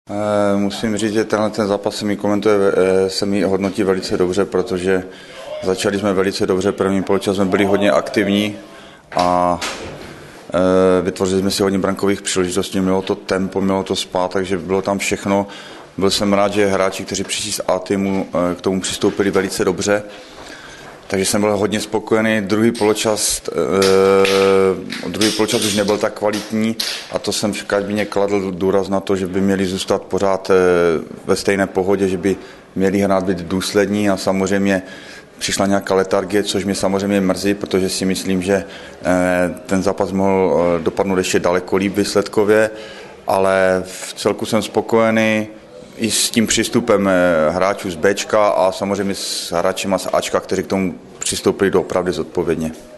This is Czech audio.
Musím říct, že ten zápas se mi hodnotí velice dobře, protože začali jsme velice dobře, první poločas jsme byli hodně aktivní a vytvořili jsme si hodně brankových příležitostí, mělo to tempo, mělo to spát, takže bylo tam všechno. Byl jsem rád, že hráči, kteří přišli z A-týmu, k tomu přistoupili velice dobře, takže jsem byl hodně spokojený. Druhý poločas už nebyl tak kvalitní a to jsem v kabině kladl důraz na to, že by měli zůstat pořád ve stejné pohodě, že by měli hrát být důslední a samozřejmě přišla nějaká letargie, což mě samozřejmě mrzí, protože si myslím, že ten zápas mohl dopadnout ještě daleko líp výsledkově, ale v celku jsem spokojený i s tím přístupem hráčů z Bčka a samozřejmě s hráčima z Ačka, kteří k tomu přistoupili opravdu zodpovědně.